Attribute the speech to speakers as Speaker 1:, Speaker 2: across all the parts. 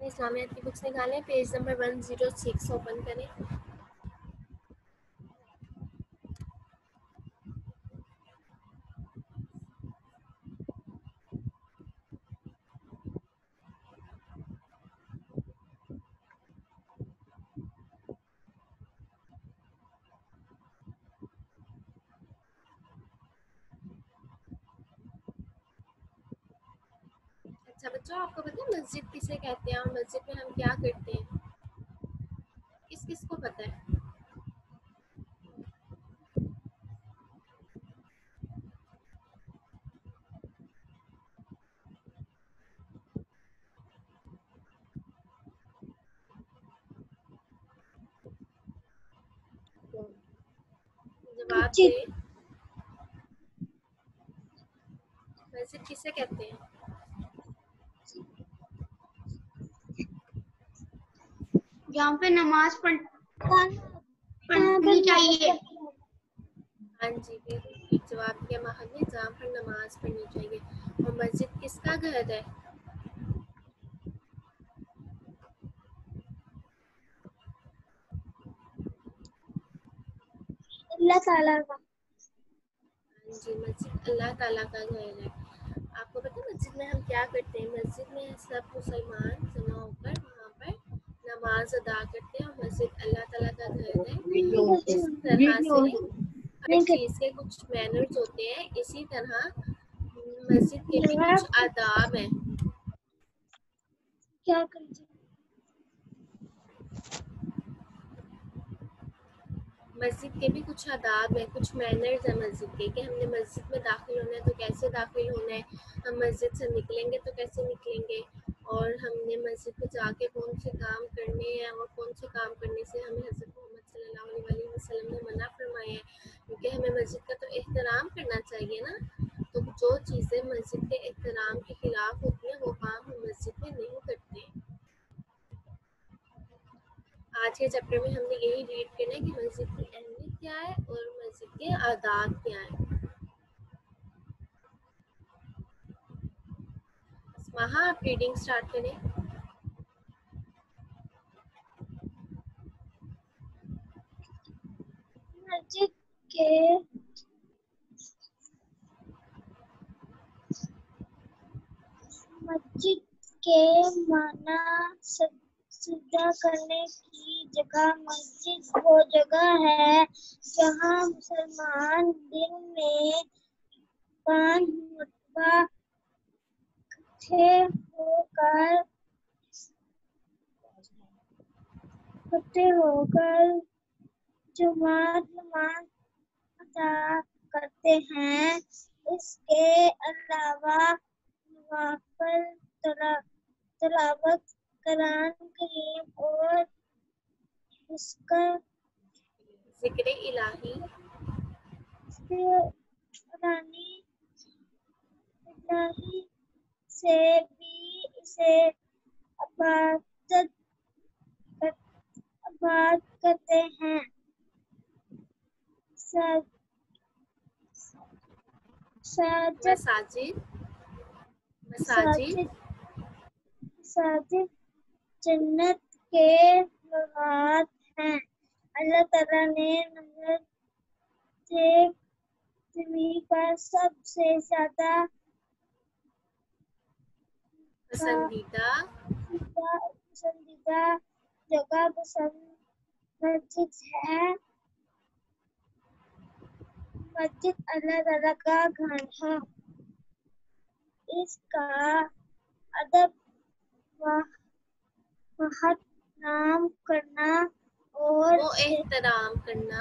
Speaker 1: इस्लामियात की बुक्स निकालें, page number 106 open करें। अच्छा बच्चों, आपको पता है मस्जिद किसे कहते हैं और मस्जिद में हम क्या करते हैं? किस किस को पता है? जवाब दे। मस्जिद किसे कहते हैं?
Speaker 2: जहाँ पे नमाज पढ़नी चाहिए।
Speaker 1: हाँ जी, बिल्कुल ठीक जवाब दिया महल ने, जहाँ पर नमाज पढ़नी चाहिए। और मस्जिद किसका घर है?
Speaker 2: अल्लाह ताला का।
Speaker 1: हाँ जी, मस्जिद अल्लाह ताला का घर है। आपको पता है मस्जिद में हम क्या करते हैं? मस्जिद में सब मुसलमान जमा होकर वहाँ पर नमाज अदा करते हैं और मस्जिद अल्लाह ताला का घर है। इस तरह से हर चीज़ के कुछ मैनर्स होते हैं, इसी तरह मस्जिद के भी कुछ आदाब हैं।
Speaker 2: क्या करें?
Speaker 1: मस्जिद के भी कुछ आदाब हैं, कुछ मैनर्स हैं मस्जिद के, कि हमने मस्जिद में दाखिल होना है तो कैसे दाखिल होना है, हम मस्जिद से निकलेंगे तो कैसे निकलेंगे, और हमने मस्जिद में जाके कौन से काम करने हैं और कौन से काम करने से हमें हज़रत मोहम्मद सल्लल्लाहु अलैहि वसल्लम ने मना फरमाया है, क्योंकि हमें मस्जिद का तो एहतराम करना चाहिए ना। तो जो चीज़ें मस्जिद के एहतराम के खिलाफ होती हैं वो काम हम मस्जिद में नहीं करते। आज के चैप्टर में हमने यही रीड करना है कि मस्जिद की अहमियत क्या है और मस्जिद के आदाब क्या हैं। वहाँ आप रीडिंग स्टार्ट करें।
Speaker 2: मस्जिद के माना सजदा करने की जगह। मस्जिद वो जगह है जहाँ मुसलमान दिन में 5 मरतबा इकट्ठे होकर जुमात नमाज अदा करते हैं। इसके अलावा नवाफिल तिलावत, कुरान करीम और इसका
Speaker 1: जिक्र इलाही
Speaker 2: इलाही से भी इसे इबादत करते हैं।
Speaker 1: मसाजिद मसाजिद
Speaker 2: मसाजिद जन्नत के बागात हैं। अल्लाह ताला ने नमाज से ज़मीन पर सबसे ज्यादा
Speaker 1: पसंदीदा
Speaker 2: जगह मस्जिद है। मस्जिद अल्लाह ताला का घर है। इसका अदब नाम करना और
Speaker 1: वो एहतराम करना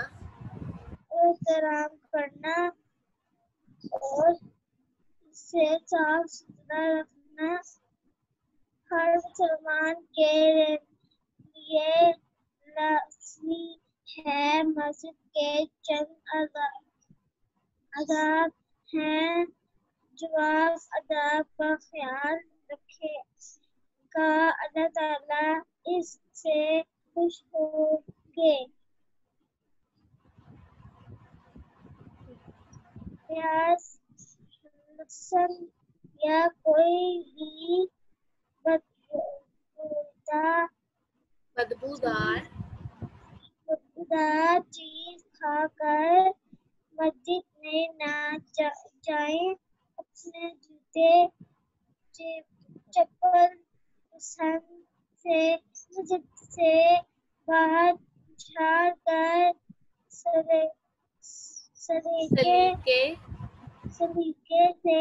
Speaker 2: और इसे साफ सुथरा रखना हर मुसलमान के लिए लाज़मी है। मस्जिद के चंद आदाब हैं। जो आप आदाब का ख्याल रखेगा अल्लाह ताला इससे खुश होंगे। लहसन या कोई भी
Speaker 1: बदबूदार
Speaker 2: चीज खाकर मस्जिद में ना जाएं। अपने जूते चप्पल पसंद से मस्जिद से बाहर झाड़ कर सलीके से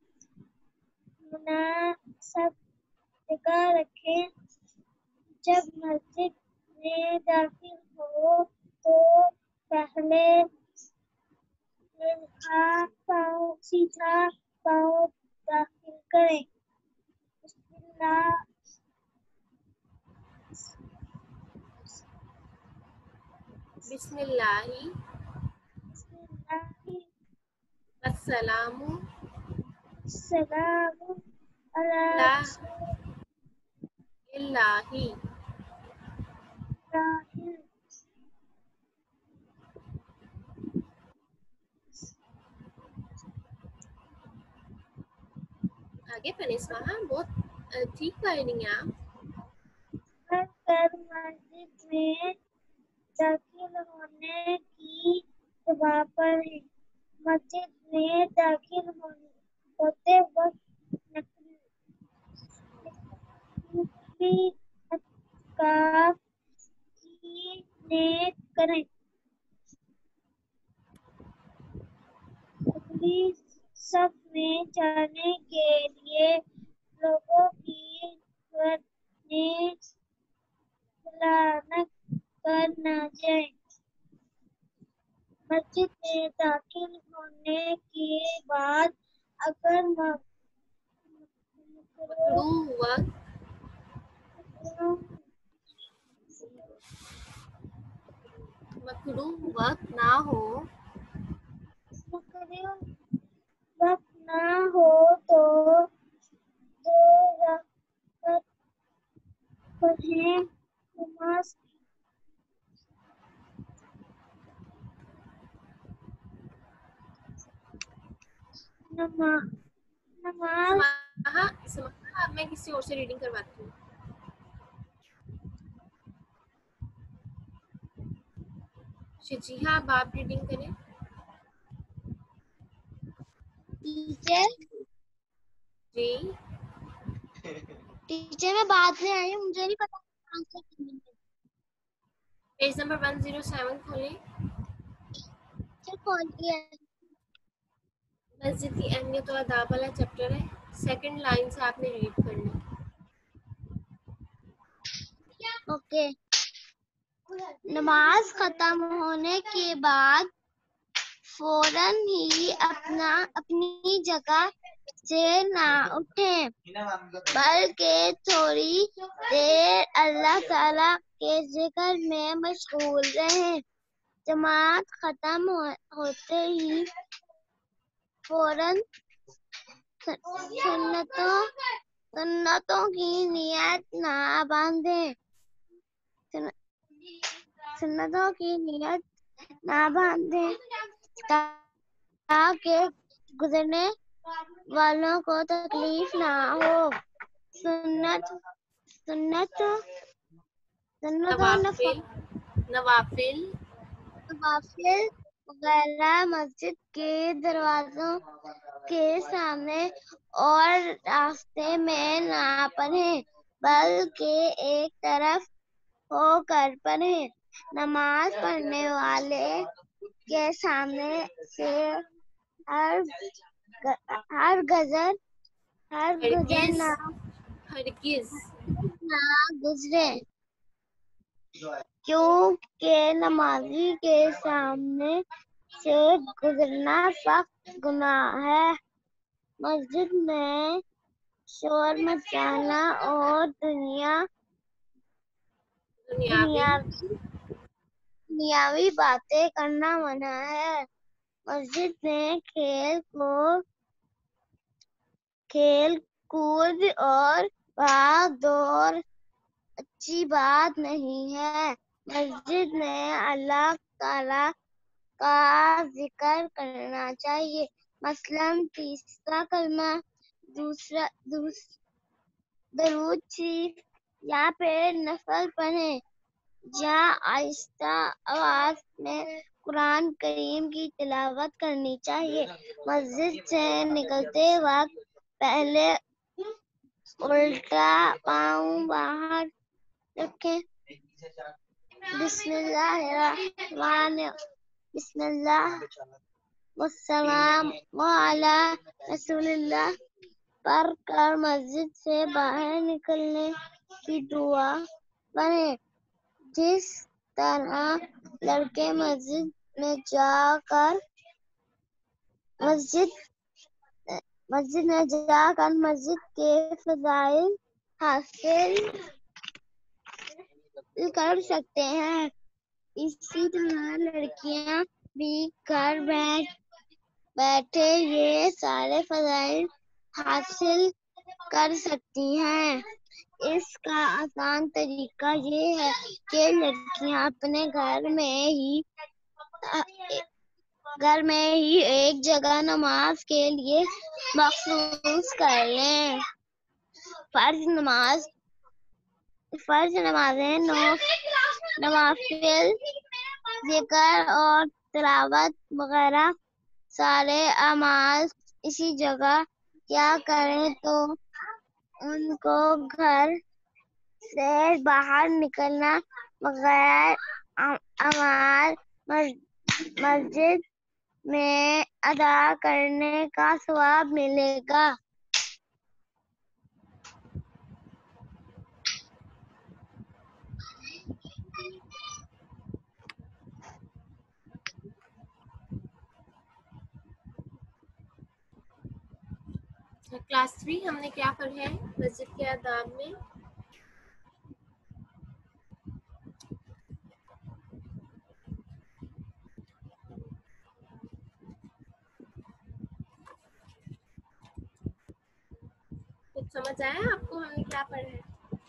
Speaker 2: मुनासिब जगह रखें। जब मस्जिद में दाखिल हो तो पहले सीधा पाँव दाखिल करें।
Speaker 1: बिस्मिल्लाही अस्सलामु
Speaker 2: अला
Speaker 1: इल्लाही। आगे पढ़े स्वाहा, बहुत ठीक पढ़ रही हैं आप।
Speaker 2: कर मस्जिद में दाखिल होने की दुआ पढ़ें। मस्जिद में दाखिल होते वक्त नफली अज़कार की नियत करें। अगली सफ में जाने के लिए लोगों की लानत कर न जाए। मस्जिद में दाखिल होने के बाद अगर
Speaker 1: मकरूह वक्त ना हो
Speaker 2: तो 2 रकात पढ़ें। नमाज
Speaker 1: अब मैं किसी और से रीडिंग करवाती हूँ। शिजिहा, अब आप रीडिंग करें।
Speaker 2: टीचर
Speaker 1: जी
Speaker 2: मैं बाद में आई हूँ, मुझे नहीं पता आंसर करने में।
Speaker 1: पेज नंबर 107 खोलें।
Speaker 2: खोल दिया।
Speaker 1: मस्जिद की अहमियत और आदाब वाला चैप्टर है। सेकंड लाइन से आपने रीड करना।
Speaker 2: ओके। नमाज खत्म होने के बाद फौरन ही अपनी जगह से ना उठें, बल्कि थोड़ी देर अल्लाह ताला के जिक्र में मशगूल रहें। जमात खत्म होते ही फौरन सुन्नतों की नियत ना बांधें। सुन्नतों की नियत ना बांधें ताकि गुजरने वालों को तकलीफ ना हो।
Speaker 1: नवाफिल
Speaker 2: वगैरह मस्जिद के दरवाजों के सामने और रास्ते में ना पढ़ें, बल्कि एक तरफ होकर पढ़ें। नमाज पढ़ने वाले के सामने से हर गुजर ना गुजरे, क्योंकि नमाजी के सामने से गुजरना सख्त गुनाह है। मस्जिद में शोर मचाना और दुनियावी बातें करना मना है। मस्जिद में खेल कूद और भाग दौड़ अच्छी बात नहीं है। मस्जिद में अल्लाह ताला का जिक्र करना चाहिए, मसलन तीसरा कलमा, दूसरा दरूद शरीफ, यहाँ पे नफल पढ़ें, जहाँ आहिस्ता आवाज में कुरान करीम की तिलावत करनी चाहिए। मस्जिद से निकलते वक्त पहले उल्टा पाँव बाहर रखें। बिस्मिल्लाह वस्सलाम अला रसूलिल्लाह पर कर मस्जिद से बाहर निकलने की दुआ पढ़ें। जिस तरह लड़के मस्जिद में जाकर मस्जिद के फजाइल हासिल कर सकते हैं, इसी तरह लड़कियां भी घर बैठे ये सारे फजाइल हासिल कर सकती हैं। इसका आसान तरीका ये है कि लड़कियां अपने घर में ही एक जगह नमाज के लिए मखसूस कर लें। फर्ज नमाजें नवाफिल जिक्र और तिलावत वगैरह सारे अमाल इसी जगह क्या करें तो उनको घर से बाहर निकलना वगैरह अमाल मस्जिद में अदा करने का सवाब मिलेगा।
Speaker 1: क्लास 3 हमने क्या पढ़ा है मस्जिद के आदाब में? कुछ समझ आया आपको हमने क्या पढ़ा है?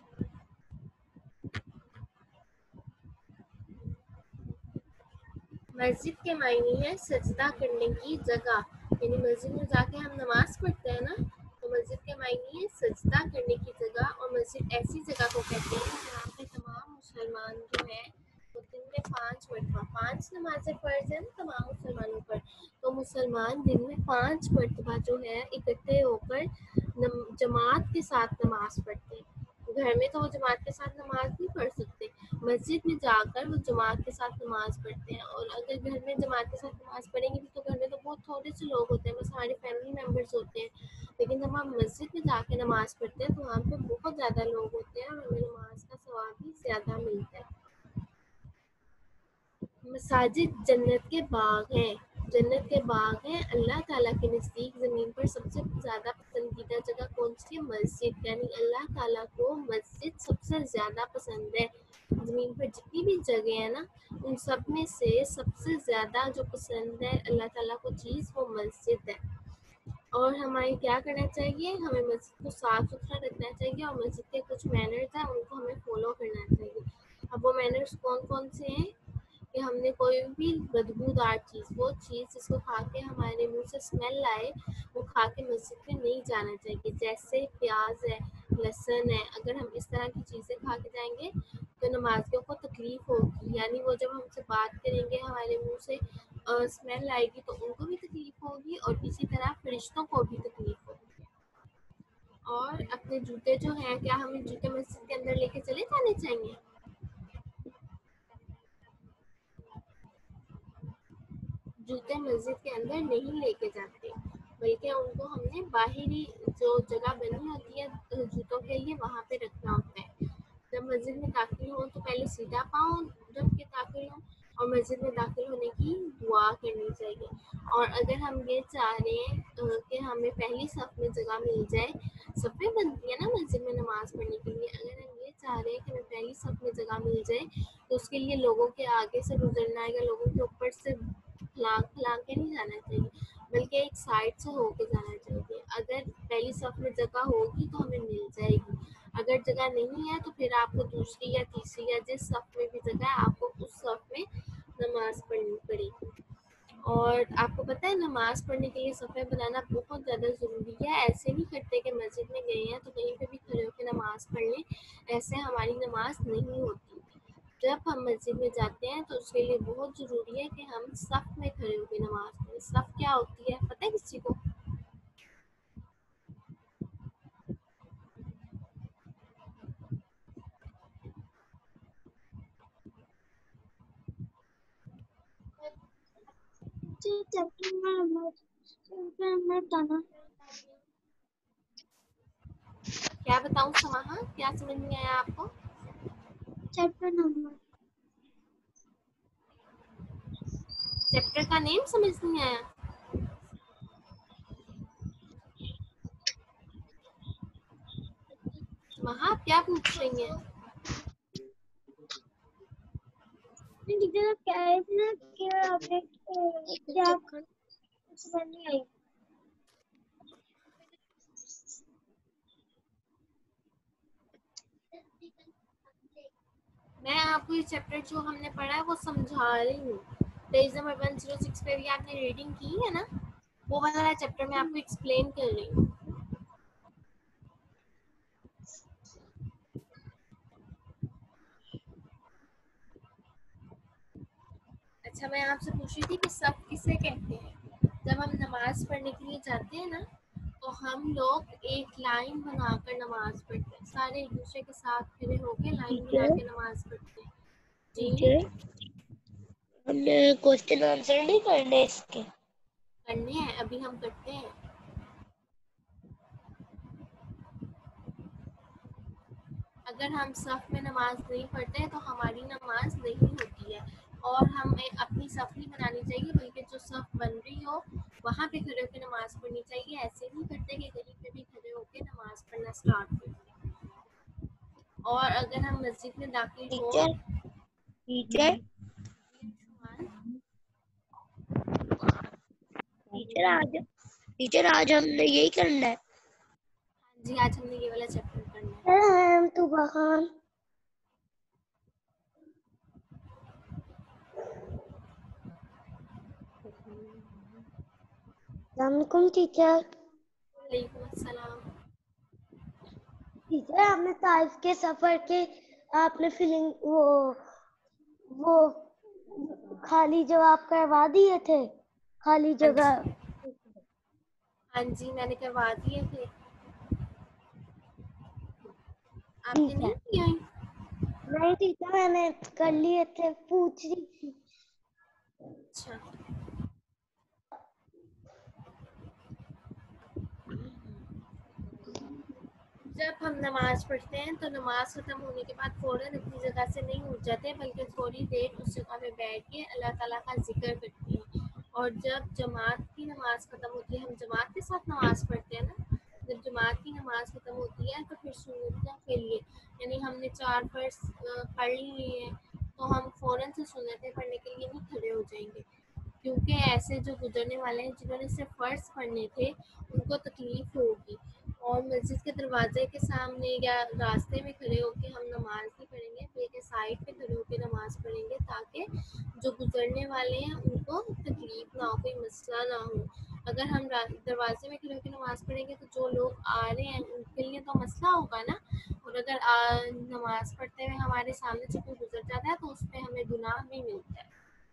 Speaker 1: मस्जिद के मायने है सजदा करने की जगह, यानी मस्जिद में जाके हम नमाज पढ़ते हैं ना, तो मस्जिद के मायने है सजदा करने की जगह। और मस्जिद ऐसी जगह को कहते हैं जहाँ पे तमाम मुसलमान जो है वो दिन में 5 मरतबा 5 नमाजें फ़र्ज हैं तमाम मुसलमानों पर, तो मुसलमान दिन में 5 मरतबा जो है इकट्ठे होकर जमात के साथ नमाज पढ़ते हैं। घर में तो वो जमात के साथ नमाज नहीं पढ़ सकते, मस्जिद में जाकर वो जमात के साथ नमाज पढ़ते हैं। और अगर घर में जमात के साथ नमाज पढ़ेंगे भी तो घर में तो बहुत थोड़े से लोग होते हैं, बस हमारे फैमिली मेम्बर्स होते हैं, लेकिन जब हम मस्जिद में जाके नमाज पढ़ते हैं तो वहाँ पे बहुत ज़्यादा लोग होते हैं और हमें नमाज का सवाब भी ज़्यादा मिलता है। मसाजिद जन्नत के बाग हैं, जन्नत के बाग हैं। अल्लाह ताला के नज़दीक ज़मीन पर सबसे ज़्यादा पसंदीदा जगह कौन सी है? मस्जिद, यानी अल्लाह ताला को मस्जिद सबसे ज़्यादा पसंद है। ज़मीन पर जितनी भी जगह है ना, उन सब में से सबसे ज़्यादा जो पसंद है अल्लाह ताला को चीज़, वो मस्जिद है। और हमें क्या करना चाहिए? हमें मस्जिद को साफ़ सुथरा रखना चाहिए और मस्जिद के कुछ मैनर्स हैं उनको हमें फ़ॉलो करना चाहिए। अब वो मैनर्स कौन कौन से हैं कि हमने कोई भी बदबूदार चीज़, वो चीज़ जिसको खा के हमारे मुंह से स्मेल आए, वो खा के मस्जिद में नहीं जाना चाहिए। जैसे प्याज है, लहसुन है, अगर हम इस तरह की चीज़ें खा के जाएंगे तो नमाजियों को तकलीफ़ होगी, यानी वो जब हमसे बात करेंगे हमारे मुंह से स्मेल आएगी तो उनको भी तकलीफ़ होगी और इसी तरह फरिश्तों को भी तकलीफ़ होगी। और अपने जूते जो हैं, क्या हमें जूते मस्जिद के अंदर लेके चले जाने चाहिए? जूते मस्जिद के अंदर नहीं लेके जाते, बल्कि उनको हमने बाहरी जो जगह बनी होती है जूतों के लिए वहाँ पे रखना होता है। जब मस्जिद में दाखिल हो तो पहले सीधा पाँव रख के दाखिल हो और मस्जिद में दाखिल होने की दुआ करनी चाहिए। और अगर हम ये चाह रहे हैं कि हमें पहली सफ में जगह मिल जाए, सफ़ें बनती है ना मस्जिद में नमाज पढ़ने के लिए, अगर हम ये चाह रहे हैं कि हमें पहली सफ में जगह मिल जाए तो उसके लिए लोगों के आगे से गुजरना है या लोगों के ऊपर से लांग के नहीं जाना चाहिए, बल्कि एक साइड से होके जाना चाहिए। अगर पहली सफ में जगह होगी तो हमें मिल जाएगी, अगर जगह नहीं है तो फिर आपको दूसरी या तीसरी या जिस सफ में भी जगह है आपको उस सफ में नमाज पढ़नी पड़ेगी। और आपको पता है नमाज़ पढ़ने के लिए सफ़े बनाना बहुत ज़्यादा ज़रूरी है। ऐसे नहीं करते कि मस्जिद में गए हैं तो कहीं पे भी खड़े होकर नमाज़ पढ़ लें, ऐसे हमारी नमाज़ नहीं होती। जब हम मस्जिद में जाते हैं तो उसके लिए बहुत ज़रूरी है कि हम सफ़ में खड़े होकर नमाज़ पढ़ें। सफ़ क्या होती है पता है किसी को?
Speaker 2: बताना।
Speaker 1: क्या बताऊँ समाहा, क्या समझ नहीं आया आपको?
Speaker 2: Chapter number.
Speaker 1: चैप्टर का नेम समझ नहीं आया? समाहा आप क्या पूछ रही हैं?
Speaker 2: टीचर कह रहे थे ना कि आपने क्या समझ नहीं आई।
Speaker 1: मैं आपको ये चैप्टर जो हमने पढ़ा है वो समझा रही हूँ। पेज नंबर 106 पे भी आपने रीडिंग की है ना, वो वाला चैप्टर मैं आपको एक्सप्लेन कर रही हूँ। अच्छा, मैं आपसे पूछ रही थी कि सब किसे कहते हैं। जब हम नमाज पढ़ने के लिए जाते हैं ना तो हम लोग एक लाइन बनाकर नमाज पढ़ते हैं, सारे एक दूसरे के साथ खड़े होकर लाइन बना
Speaker 2: टीचर
Speaker 1: के नमाज पढ़ते हैं। जी
Speaker 2: टीचर हमने क्वेश्चन आंसर नहीं करने इसके।
Speaker 1: करने हैं, अभी हम करते हैं। अगर हम सफ़ में नमाज नहीं पढ़ते तो हमारी नमाज नहीं होती है। और हमें अपनी सफ़ नहीं बनानी चाहिए, बल्कि जो सफ़ बन रही हो वहाँ पे खड़े होकर नमाज पढ़नी चाहिए। ऐसे नहीं करते कि कहीं पे भी खड़े होकर नमाज पढ़ना स्टार्ट कर दें। और अगर हम मस्जिद में दाखिल हो
Speaker 2: टीचर टीचर टीचर आज हमने यही करना है।
Speaker 1: जी, आज हमने ये वाला चैप्टर करना है।
Speaker 2: तू बखान। अस्सलामुअलैकुम टीचर।
Speaker 1: वालेकुम अस्सलाम।
Speaker 2: टीचर आपने ताइफ के सफर के आपने फीलिंग वो खाली जवाब करवा दिए थे, खाली
Speaker 1: हाँ
Speaker 2: जगह।
Speaker 1: जी, हाँ जी, मैंने करवा दिए थे। आपने
Speaker 2: ठीक है।
Speaker 1: नहीं किया है?
Speaker 2: नहीं टीचर मैंने कर लिए थे, पूछ रही थी।
Speaker 1: अच्छा, जब हम नमाज पढ़ते हैं तो नमाज ख़त्म होने के बाद फ़ौरन अपनी जगह से नहीं उठ जाते, बल्कि थोड़ी देर उस जगह पे बैठ के अल्लाह ताला का जिक्र करते हैं। और जब जमात की नमाज ख़त्म होती है, हम जमात के साथ नमाज पढ़ते हैं ना, जब जमात की नमाज ख़त्म होती है तो फिर सुन्नतों के लिए, यानी हमने 4 फ़र्ज़ पढ़ लिए हैं तो हम फ़ौरन से सुन्नतें पढ़ने के लिए नहीं खड़े हो जाएंगे, क्योंकि ऐसे जो गुजरने वाले हैं जिन्होंने सिर्फ फ़र्ज़ पढ़ने थे उनको तकलीफ़ होगी। और मस्जिद के दरवाजे के सामने या रास्ते में खड़े होकर हम नमाज नहीं पढ़ेंगे, बल्कि साइड पे खड़े होकर नमाज पढ़ेंगे, ताकि जो गुजरने वाले हैं उनको तकलीफ ना हो, कोई मसला ना हो। अगर हम दरवाजे में खड़े होकर नमाज पढ़ेंगे तो जो लोग आ रहे हैं उनके लिए तो मसला होगा ना। और अगर नमाज पढ़ते हुए हमारे सामने से कोई गुजर जाता है तो उस पर हमें गुनाह भी मिलता है।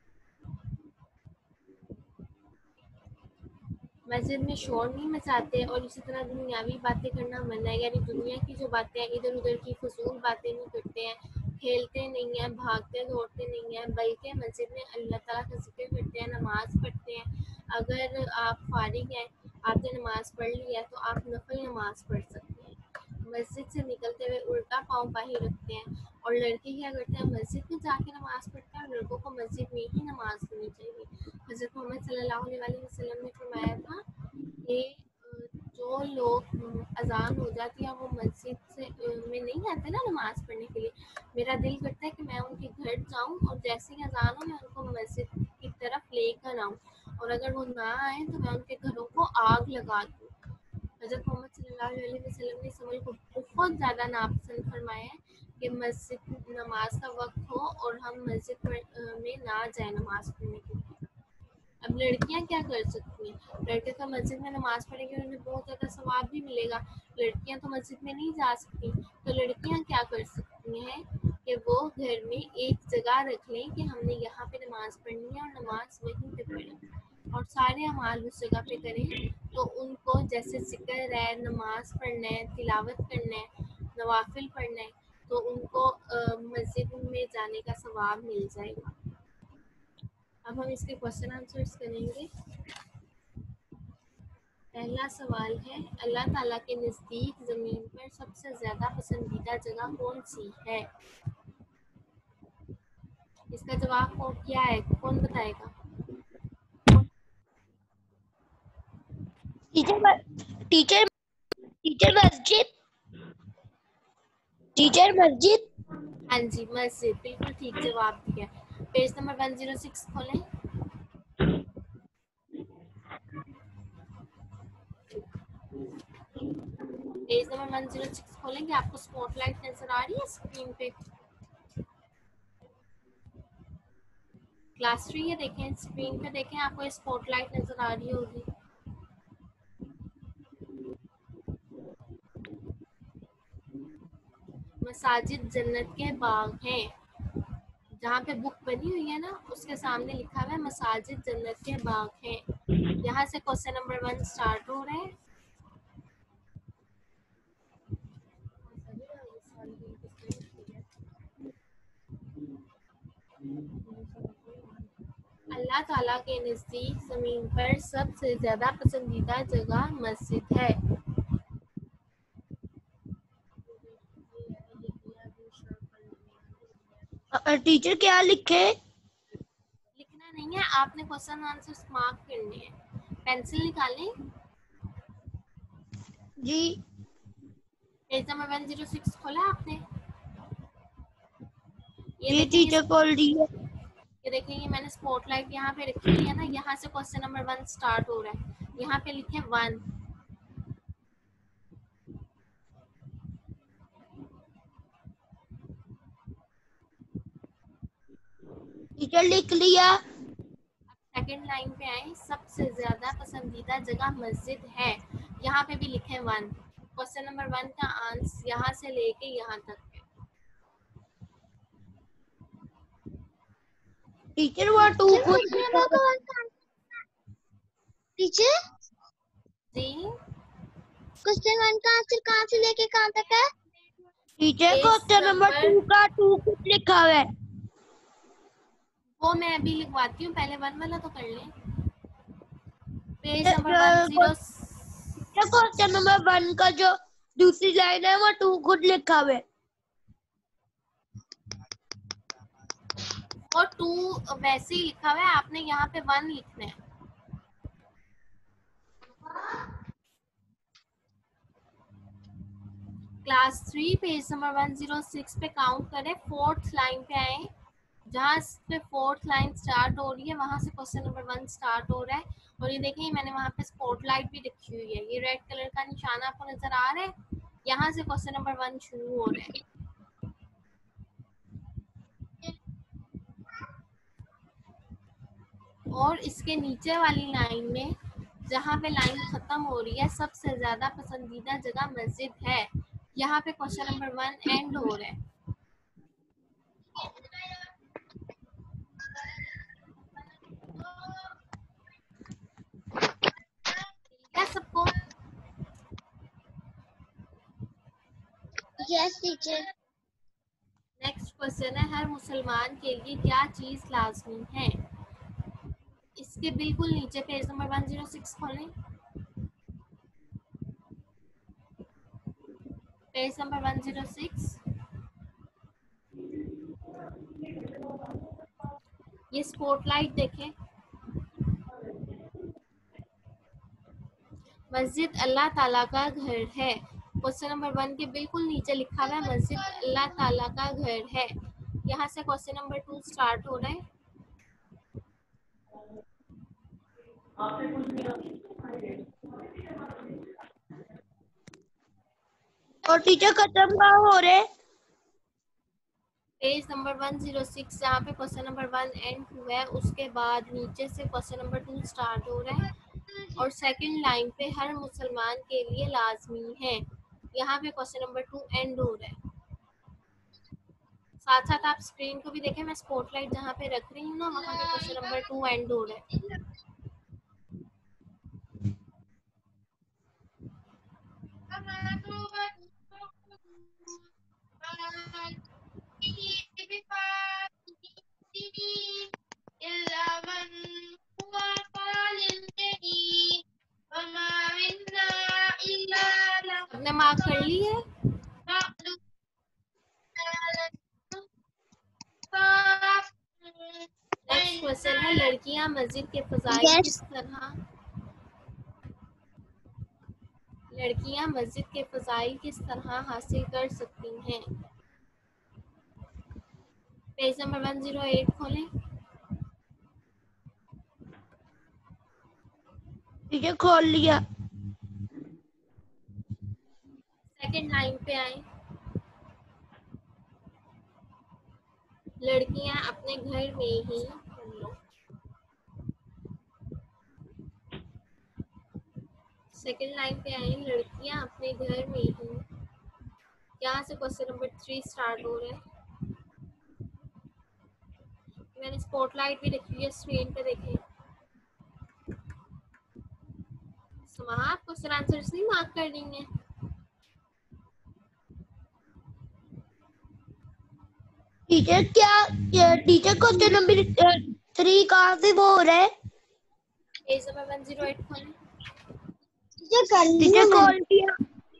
Speaker 1: मस्जिद में शोर नहीं मचाते और इसी तरह दुनियावी बातें करना मना है, यानी दुनिया की जो बातें हैं, इधर उधर की फजूल बातें नहीं करते हैं, खेलते नहीं हैं, भागते दौड़ते नहीं हैं, बल्कि मस्जिद में अल्लाह ताला का जिक्र करते हैं, नमाज पढ़ते हैं। अगर आप फारिग हैं, आपने नमाज पढ़ ली है तो आप नफल नमाज पढ़ सकते हैं। मस्जिद से निकलते हुए उल्टा पाँव बाहर रखते हैं। और लड़के क्या करते हैं, मस्जिद में जाके नमाज पढ़ते हैं, और लड़कों को मस्जिद में ही नमाज पढ़नी चाहिए। हज़रत मोहम्मद सल्लल्लाहु अलैहि वसल्लम ने फरमाया था कि जो लोग अज़ान हो जाती है वो मस्जिद में नहीं आते ना नमाज पढ़ने के लिए, मेरा दिल करता है कि मैं उनके घर जाऊं और जैसे ही अज़ान हो मैं उनको मस्जिद की तरफ लेकर आऊं, और अगर वो ना आए तो मैं उनके घरों को आग लगा दूं। हज़रत मोहम्मद सल्लल्लाहु अलैहि वसल्लम ने इस अमल को बहुत ज़्यादा नापसंद फरमाया है कि मस्जिद नमाज का वक्त हो और हम मस्जिद में ना जाए नमाज पढ़ने के लिए। अब लड़कियां क्या कर सकती हैं? लड़के तो मस्जिद में नमाज पढ़ेंगे, उन्हें बहुत ज़्यादा सवाब भी मिलेगा। लड़कियां तो मस्जिद में नहीं जा सकती, तो लड़कियां क्या कर सकती हैं कि वो घर में एक जगह रख लें कि हमने यहाँ पे नमाज पढ़नी है और नमाज वहीं पे पढ़ें और सारे अमाल उस जगह पे करें। तो उनको जैसे ज़िक्र है, नमाज पढ़ना है, तिलावत करना है, नवाफिल पढ़ना है, तो उनको मस्जिद में जाने का सवाब मिल जाएगा। अब हम इसके क्वेश्चन आंसर्स करेंगे। पहला सवाल है, अल्लाह ताला के नज़दीक ज़मीन पर सबसे ज़्यादा पसंदीदा जगह कौन सी है? इसका जवाब क्या है, कौन बताएगा?
Speaker 2: टीचर टीचर टीचर मस्जिद। टीचर मस्जिद।
Speaker 1: हाँ जी, मस्जिद, बिल्कुल ठीक जवाब दिया। पेज नंबर 106 खोलें। पेज नंबर 106 खोलेंगे, आपको स्पॉटलाइट नजर आ रही है स्क्रीन पे? क्लास 3 है, देखें स्क्रीन पे, देखें आपको स्पॉटलाइट नजर आ रही होगी। मसाजिद जन्नत के बाग हैं। जहाँ पे बुक बनी हुई है ना, उसके सामने लिखा हुआ है मसाजिद जन्नत के बाग हैं। यहाँ से क्वेश्चन नंबर 1 स्टार्ट हो रहा है। अल्लाह ताला के नज़दीक ज़मीन पर सबसे ज़्यादा पसंदीदा जगह मस्जिद है।
Speaker 2: टीचर क्या लिखे?
Speaker 1: लिखना नहीं है, आपने क्वेश्चन आंसर्स मार्क करने हैं। पेंसिल निकालें।
Speaker 2: जी।
Speaker 1: पेज नंबर 106 खोला आपने? ये
Speaker 2: जी
Speaker 1: देखें,
Speaker 2: टीचर खोल दी है।
Speaker 1: ये देखें, ये मैंने स्पॉटलाइट यहाँ पे रखी हुई है ना, यहाँ से क्वेश्चन नंबर 1 स्टार्ट हो रहा है। यहाँ पे लिखे 1।
Speaker 2: टीचर लिख लिया।
Speaker 1: सेकंड लाइन पे आए, सबसे ज्यादा पसंदीदा जगह मस्जिद है। यहाँ पे भी लिखे 1। क्वेश्चन नंबर 1 का आंसर यहाँ से लेके यहाँ तक है।
Speaker 2: टीचर वो 2 खुद टीचर
Speaker 1: जी,
Speaker 2: क्वेश्चन 1 का आंसर कहाँ से लेके कहाँ तक है? Teacher
Speaker 1: page
Speaker 2: question number 2
Speaker 1: number,
Speaker 2: का 2 खुद लिखा हुआ है।
Speaker 1: वो मैं अभी लिखवाती हूँ, पहले 1 वाला तो कर लें। Page number 10।
Speaker 2: क्वेश्चन नंबर 1 का जो दूसरी लाइन है वो 2 खुद लिखा हुआ है।
Speaker 1: और 2 वैसे ही लिखा हुआ है, आपने यहाँ पे 1 लिखना है। क्लास 3 पेज नंबर 106 पे काउंट करें, 4th लाइन पे आए। जहाँ पे 4th लाइन स्टार्ट हो रही है, वहां से क्वेश्चन नंबर 1 स्टार्ट हो रहा है। और ये देखिए, मैंने वहां पे स्पॉटलाइट भी रखी हुई है, ये रेड कलर का निशान आपको नजर आ रहा है। यहाँ से क्वेश्चन नंबर 1 शुरू हो रहा है। और इसके नीचे वाली लाइन में, जहाँ पे लाइन खत्म हो रही है, सबसे ज्यादा पसंदीदा जगह मस्जिद है, यहाँ पे क्वेश्चन नंबर 1 एंड हो रहा है। क्या सबको?
Speaker 2: Yes teacher.
Speaker 1: नेक्स्ट क्वेश्चन है, हर मुसलमान के लिए क्या चीज लाजमी है? इसके बिल्कुल नीचे पेज नंबर 106 खोलें। पेज नंबर 106, ये स्पॉटलाइट देखें। मस्जिद अल्लाह ताला का घर है। क्वेश्चन नंबर 1 के बिल्कुल नीचे लिखा हुआ है मस्जिद अल्लाह ताला का घर है। यहाँ से क्वेश्चन नंबर 2 स्टार्ट हो रहा है।
Speaker 2: और टीचर खत्म कहाँ हो रहे?
Speaker 1: पेज नंबर 106 जहाँ पे क्वेश्चन नंबर 1 एंड 2 है, उसके बाद नीचे से क्वेश्चन नंबर 2 स्टार्ट हो रहा है और सेकंड लाइन पे हर मुसलमान के लिए लाजमी है। यहाँ पे क्वेश्चन नंबर 2 एंड हो रहा है। साथ साथ आप स्क्रीन को भी देखें, मैं स्पॉटलाइट जहाँ पे रख रही हूँ ना, वहाँ पे क्वेश्चन नंबर 2 एंड हो रहा है। आपने मार्क कर ली है? नेक्स्ट क्वेश्चन है, लड़कियां मस्जिद के फजाइल
Speaker 2: यस
Speaker 1: किस तरह लड़कियां मस्जिद के फजाइल किस तरह हासिल कर सकती हैं? पेज नंबर 108 खोलें।
Speaker 2: टीचर खोल लिया।
Speaker 1: सेकंड लाइन पे आए। लड़कियां अपने घर में ही सेकंड लाइन पे आए, लड़कियां अपने घर में ही। यहाँ से क्वेश्चन नंबर 3 स्टार्ट हो रहा है। मैंने स्पॉटलाइट भी रखी है, स्क्रीन पे देखें। समाहा, आप क्वेश्चन आंसर्स नहीं मार्क कर रही हैं?
Speaker 2: टीचर क्या टीचर क्वेश्चन नंबर 3 कहाँ से वो हो रहा है?
Speaker 1: पेज नंबर 108 खोलें।
Speaker 2: टीचर खोल दिया।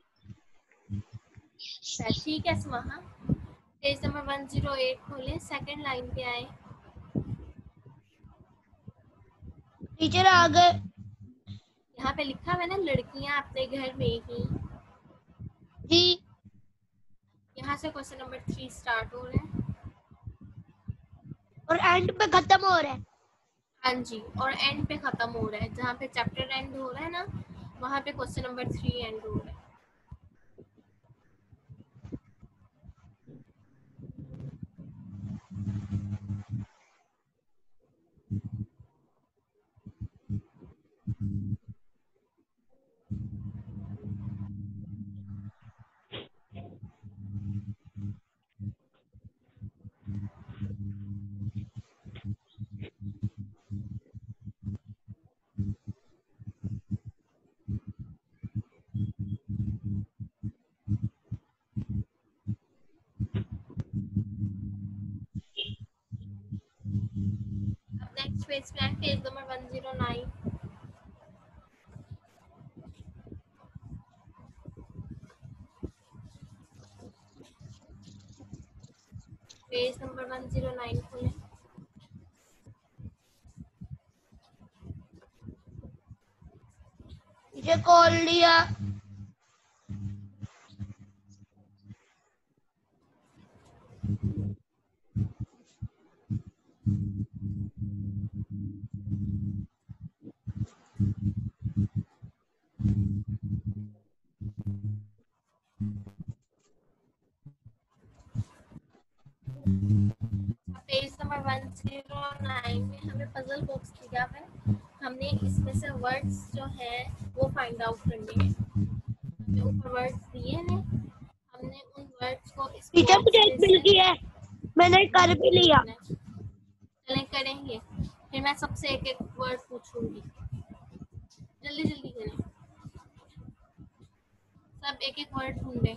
Speaker 1: अच्छा, ठीक है समाहा। पेज नंबर 108 खोलें, सेकंड लाइन पे आए।
Speaker 2: टीचर आ गए।
Speaker 1: यहाँ पे लिखा हुआ है ना, लड़कियां अपने घर में ही।
Speaker 2: जी।
Speaker 1: यहाँ से क्वेश्चन नंबर 3 स्टार्ट हो रहा है।
Speaker 2: और एंड पे खत्म हो रहा है।
Speaker 1: हाँ जी, और एंड पे खत्म हो रहा है। जहाँ पे चैप्टर एंड हो रहा है ना, वहाँ पे क्वेश्चन नंबर 3 एंड हो रहा है। अब नेक्स्ट पेज पे आए, पेज नंबर 109। पेज नंबर 109 खोलें।
Speaker 2: टीचर खोल लिया।
Speaker 1: पेज नंबर 109 में हमें पजल बॉक्स दिया है। हमने इसमें से वर्ड्स जो हैं वो फाइंड आउट करने हैं। जो ऊपर वर्ड्स दिए हैं, हमने उन वर्ड्स को इस
Speaker 2: टीचर मुझे
Speaker 1: बॉक्स
Speaker 2: एक
Speaker 1: में
Speaker 2: मिल
Speaker 1: से
Speaker 2: गया है, मैंने कर भी लिया।
Speaker 1: चलें करेंगे। फिर मैं सबसे एक एक वर्ड पूछूंगी, जल्दी जल्दी करें। सब एक एक वर्ड ढूंढें।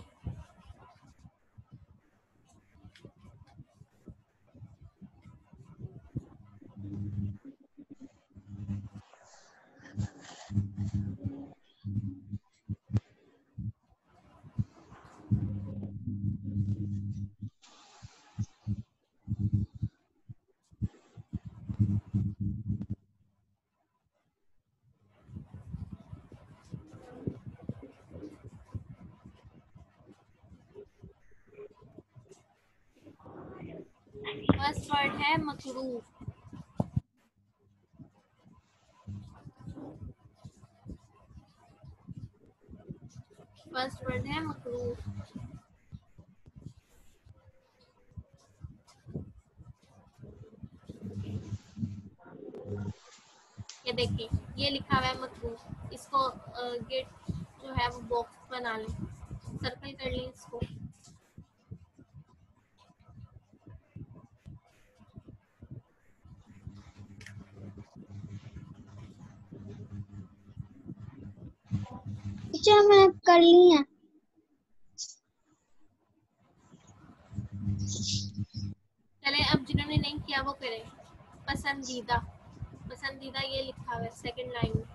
Speaker 1: फर्स्ट वर्ड है मकरूह। फर्स्ट वर्ड है मकरूह। ये देखिए, ये लिखा हुआ है मकरूह, इसको गेट जो है वो बॉक्स बना लें, सर्कल कर लें इसको।
Speaker 2: टीचर मैंने कर ली है।
Speaker 1: चले अब जिन्होंने नहीं किया वो करें। पसंदीदा, पसंदीदा ये लिखा हुआ है सेकंड लाइन में।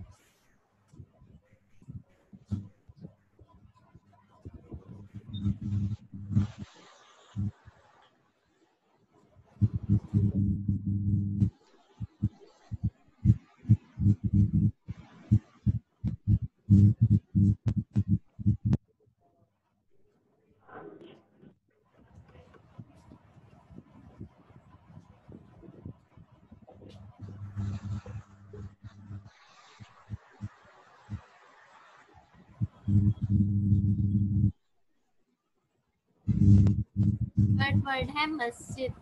Speaker 1: थर्ड वर्ड है मस्जिद।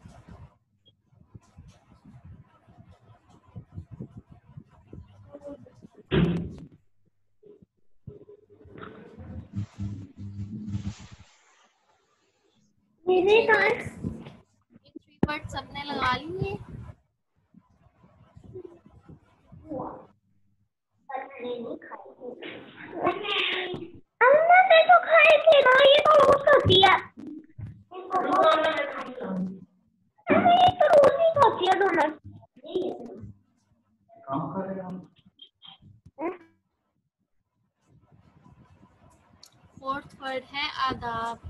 Speaker 2: मेरे
Speaker 1: थ्री वर्ड्स, ये थ्री वर्ड सबने लगा लिए।
Speaker 2: अम्मा ने तो खाई थी ना, ये तो रोज खाती है। अम्मा ये तो रोज ही खाती है डोनट।
Speaker 1: फोर्थ वर्ड है आदाब।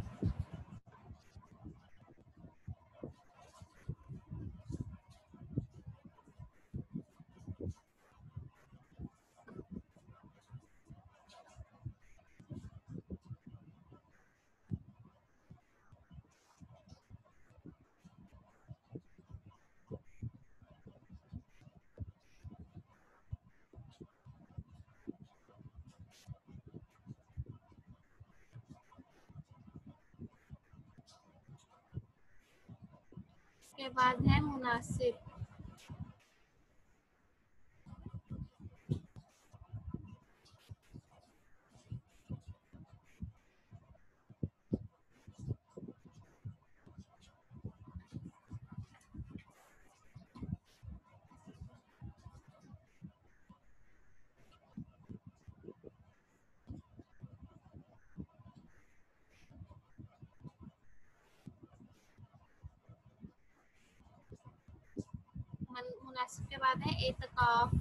Speaker 1: उसके बाद है मुनासिब। मुनासिब के बाद है एतकाफ।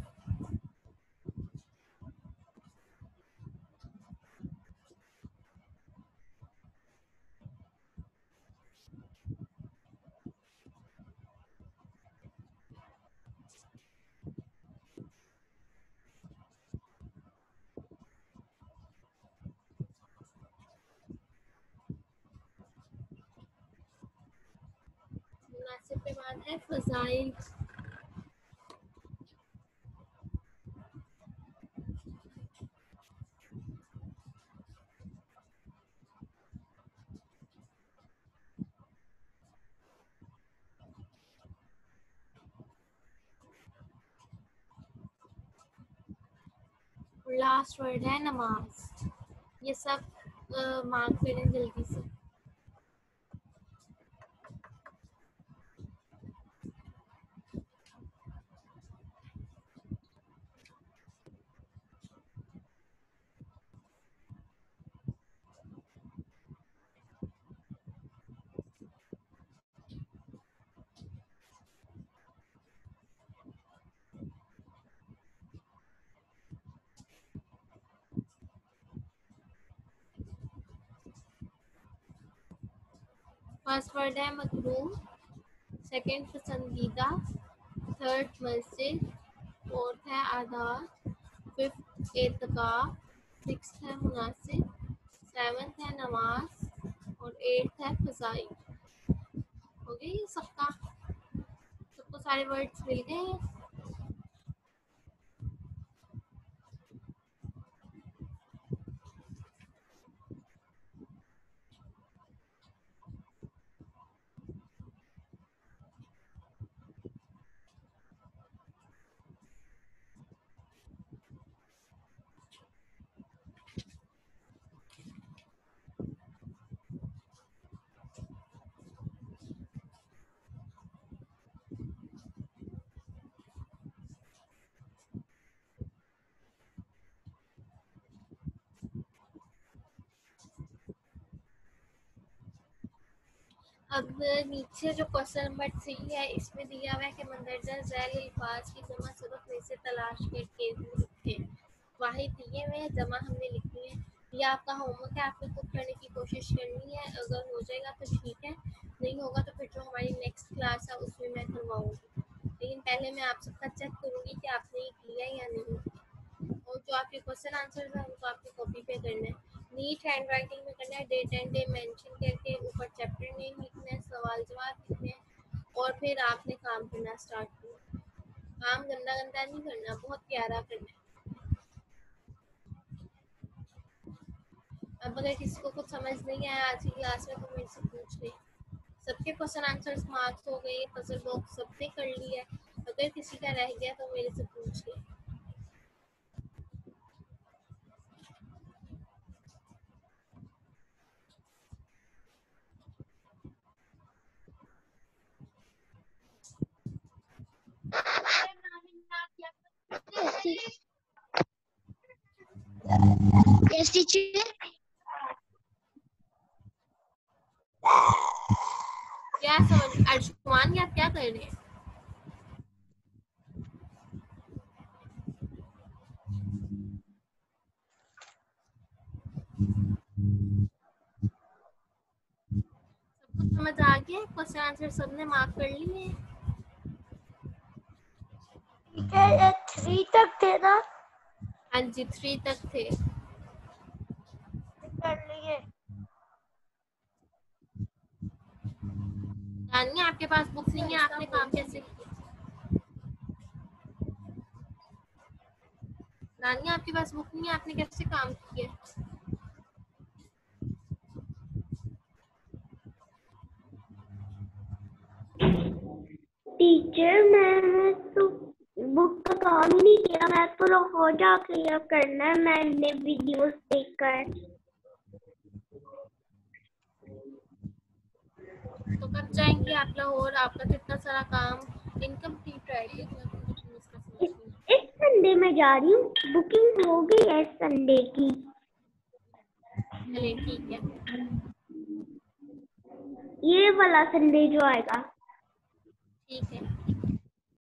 Speaker 1: मुनासिब के बाद है फजाइल। लास्ट वर्ड है नमाज। ये सब मार्क करें जल्दी से। फर्स्ट वर्ड है मकरूह, सेकंड पसंदीदा, थर्ड मस्जिद, फोर्थ है आधार, फिफ्थ एतकाफ, सिक्स्थ है मुनासिब, सेवन्थ है नमाज और एट्थ है फजाइल। हो गई ये सबका, सबको सारे वर्ड्स मिल गए। अब नीचे जो क्वेश्चन नंबर 3 है, इसमें दिया हुआ है कि मंदरजा झैल अल्फाज की जमा सबक में से तलाश करके लिखें। वाहिद दिए हुए हैं, जमा हमने लिखनी है। ये आपका होमवर्क है, आपने खुद करने की कोशिश करनी है। अगर हो जाएगा तो ठीक है, नहीं होगा तो फिर जो हमारी नेक्स्ट क्लास है उसमें मैं करवाऊँगी। लेकिन पहले मैं आप सबका चेक करूँगी कि आपने ये किया या नहीं। और जो आपके क्वेश्चन आंसर्स हैं उनको आपकी कॉपी पे करना है। नीट हैंड राइटिंग में करना है, डेट एंड डे मेंशन करके ऊपर चैप्टर नेम लिखना है, सवाल जवाब लिखने हैं और फिर आपने काम करना स्टार्ट करना। काम गंदा गंदा नहीं करना, बहुत प्यारा करना है। अब अगर किसी को कुछ समझ नहीं आया आज की क्लास में तो मेरे से पूछ ले। सबके क्वेश्चन आंसर्स मार्क्स हो गए, पजल बॉक्स सबने कर लिया है। अगर किसी का रह गया तो मेरे से पूछ ले।
Speaker 2: Yes teacher.
Speaker 1: क्या समझ अर्शमान या क्या कर रहे हैं? सबको समझ आ गया? क्वेश्चन आंसर सबने मार्क कर लिए?
Speaker 2: टीचर 3 तक थे ना?
Speaker 1: हाँ जी, 3 तक थे।
Speaker 2: कर लिए।
Speaker 1: रानिया, आपके पास बुक्स नहीं है, आपने काम कैसे किया? रानिया, आपके पास बुक नहीं है, आपने कैसे काम किया?
Speaker 2: टीचर मैंने तो बुक का काम ही नहीं किया, मैं तो रोजा क्लियर करना है मैंने वीडियोस देखकर।
Speaker 1: तो कब जाएंगे आप लाहौर? आपका तो इतना सारा काम इनकम्प्लीट रह गया।
Speaker 2: इस संडे में जा रही हूँ, बुकिंग हो गई है संडे की।
Speaker 1: चलिए ठीक है।
Speaker 2: ये वाला संडे जो आएगा।
Speaker 1: ठीक है।